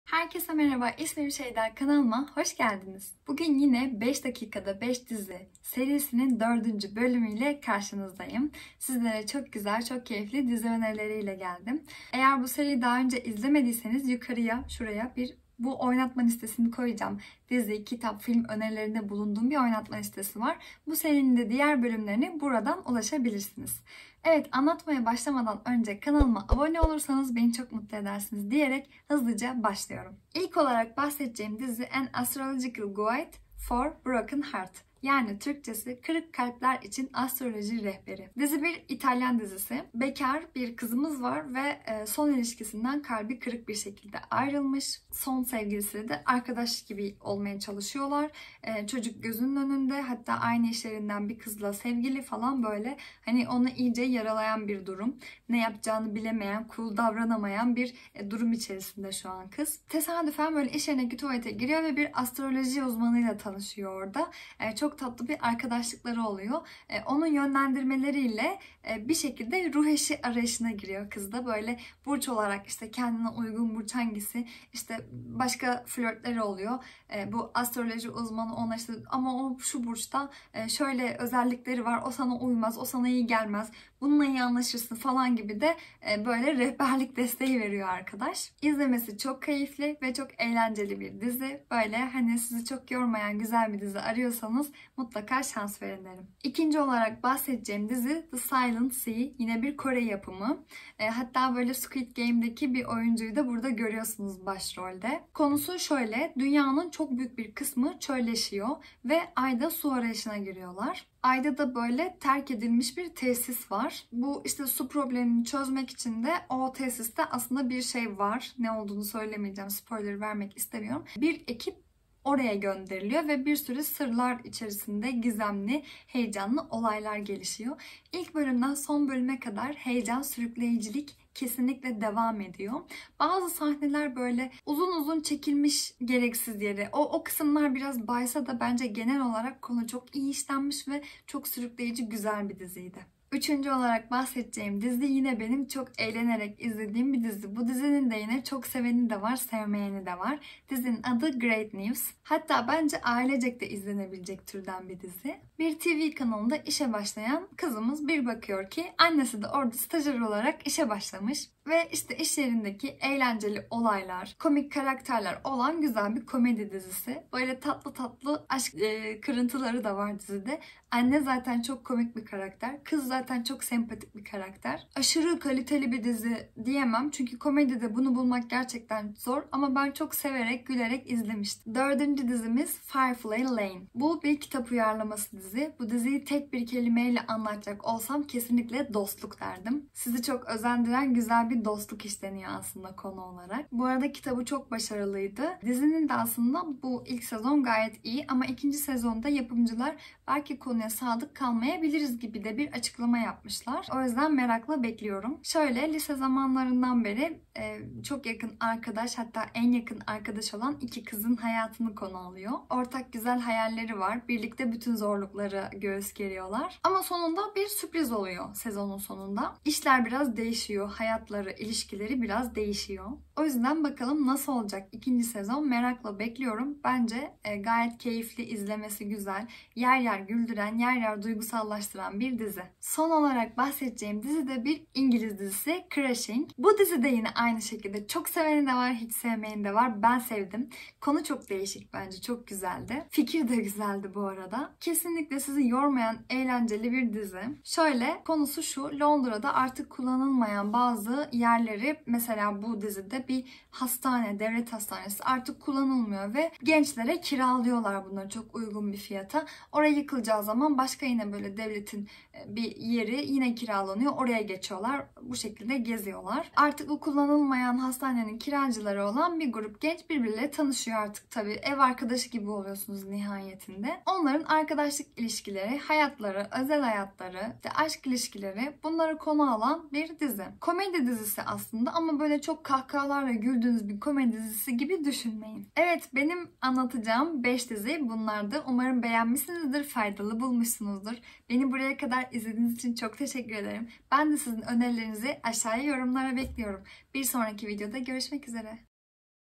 Herkese merhaba, İsmim Şeyda, kanalıma hoş geldiniz. Bugün yine 5 dakikada 5 dizi serisinin 4. bölümüyle karşınızdayım. Sizlere çok güzel, çok keyifli dizi önerileriyle geldim. Eğer bu seriyi daha önce izlemediyseniz yukarıya, şuraya bu oynatma listesini koyacağım. Dizi, kitap, film önerilerinde bulunduğum bir oynatma listesi var. Bu serinin de diğer bölümlerine buradan ulaşabilirsiniz. Evet, anlatmaya başlamadan önce kanalıma abone olursanız beni çok mutlu edersiniz diyerek hızlıca başlıyorum. İlk olarak bahsedeceğim dizi An Astrological Guide for Broken Heart. Yani Türkçesi Kırık Kalpler için Astroloji Rehberi. Dizi bir İtalyan dizisi. Bekar bir kızımız var ve son ilişkisinden kalbi kırık bir şekilde ayrılmış. Son sevgilisiyle de arkadaş gibi olmaya çalışıyorlar. Çocuk gözünün önünde, hatta aynı iş yerinden bir kızla sevgili falan böyle. Hani onu iyice yaralayan bir durum. Ne yapacağını bilemeyen, cool davranamayan bir durum içerisinde şu an kız. Tesadüfen böyle iş yerine tuvalete giriyor ve bir astroloji uzmanıyla tanışıyor orada. Çok tatlı bir arkadaşlıkları oluyor. Onun yönlendirmeleriyle bir şekilde ruh eşi arayışına giriyor kız da. Böyle burç olarak işte kendine uygun burç hangisi, işte başka flörtleri oluyor. Bu astroloji uzmanı ona işte ama o şu burçta şöyle özellikleri var, o sana uymaz, o sana iyi gelmez, bununla iyi anlaşırsın falan gibi de böyle rehberlik desteği veriyor arkadaş. İzlemesi çok keyifli ve çok eğlenceli bir dizi. Böyle hani sizi çok yormayan güzel bir dizi arıyorsanız mutlaka şans verin derim. İkinci olarak bahsedeceğim dizi The Silent Sea. Yine bir Kore yapımı. Hatta böyle Squid Game'deki bir oyuncuyu da burada görüyorsunuz başrolde. Konusu şöyle: dünyanın çok büyük bir kısmı çölleşiyor ve ayda su arayışına giriyorlar. Ayda da böyle terk edilmiş bir tesis var. Bu işte su problemini çözmek için de o tesiste aslında bir şey var. Ne olduğunu söylemeyeceğim, spoiler vermek istemiyorum. Bir ekip oraya gönderiliyor ve bir sürü sırlar içerisinde gizemli, heyecanlı olaylar gelişiyor. İlk bölümden son bölüme kadar heyecan, sürükleyicilik kesinlikle devam ediyor. Bazı sahneler böyle uzun uzun çekilmiş gereksiz yere. O kısımlar biraz baysa da bence genel olarak konu çok iyi işlenmiş ve çok sürükleyici, güzel bir diziydi. Üçüncü olarak bahsedeceğim dizi yine benim çok eğlenerek izlediğim bir dizi. Bu dizinin de yine çok seveni de var, sevmeyeni de var. Dizinin adı Great News. Hatta bence ailecek de izlenebilecek türden bir dizi. Bir TV kanalında işe başlayan kızımız bir bakıyor ki annesi de orada stajyer olarak işe başlamış. Ve işte iş yerindeki eğlenceli olaylar, komik karakterler olan güzel bir komedi dizisi. Böyle tatlı tatlı aşk kırıntıları da var dizide. Anne zaten çok komik bir karakter. Kız zaten çok sempatik bir karakter. Aşırı kaliteli bir dizi diyemem. Çünkü komedide bunu bulmak gerçekten zor. Ama ben çok severek, gülerek izlemiştim. Dördüncü dizimiz Firefly Lane. Bu bir kitap uyarlaması dizi. Bu diziyi tek bir kelimeyle anlatacak olsam kesinlikle dostluk derdim. Sizi çok özendiren güzel bir dostluk işleniyor aslında konu olarak. Bu arada kitabı çok başarılıydı. Dizinin de aslında bu ilk sezon gayet iyi ama ikinci sezonda yapımcılar belki konuya sadık kalmayabiliriz gibi de bir açıklama yapmışlar. O yüzden merakla bekliyorum. Şöyle, lise zamanlarından beri çok yakın arkadaş, hatta en yakın arkadaş olan iki kızın hayatını konu alıyor. Ortak güzel hayalleri var. Birlikte bütün zorlukları göğüs geriyorlar. Ama sonunda bir sürpriz oluyor sezonun sonunda. İşler biraz değişiyor. Hayatları, ilişkileri biraz değişiyor. O yüzden bakalım nasıl olacak ikinci sezon, merakla bekliyorum. Bence gayet keyifli, izlemesi güzel, yer yer güldüren, yer yer duygusallaştıran bir dizi. Son olarak bahsedeceğim dizi de bir İngiliz dizisi, Crashing. Bu dizi de yine aynı şekilde çok seveni de var, hiç sevmeyeni de var. Ben sevdim. Konu çok değişik bence, çok güzeldi. Fikir de güzeldi bu arada. Kesinlikle sizi yormayan, eğlenceli bir dizi. Şöyle, konusu şu: Londra'da artık kullanılmayan bazı yerleri, mesela bu dizide bir hastane, devlet hastanesi artık kullanılmıyor ve gençlere kiralıyorlar bunları çok uygun bir fiyata. Oraya yıkılacağı zaman başka yine böyle devletin bir yeri yine kiralanıyor. Oraya geçiyorlar. Bu şekilde geziyorlar. Artık bu kullanılmayan hastanenin kiracıları olan bir grup genç birbirleriyle tanışıyor artık tabii. Ev arkadaşı gibi oluyorsunuz nihayetinde. Onların arkadaşlık ilişkileri, hayatları, özel hayatları, işte aşk ilişkileri, bunları konu alan bir dizi. Komedi dizisi aslında ama böyle çok kahkahalarla güldüğünüz bir komedi dizisi gibi düşünmeyin. Evet, benim anlatacağım 5 dizi bunlardı. Umarım beğenmişsinizdir, faydalı bulmuşsunuzdur. Beni buraya kadar izlediğiniz için çok teşekkür ederim. Ben de sizin önerilerinizi aşağıya yorumlara bekliyorum. Bir sonraki videoda görüşmek üzere.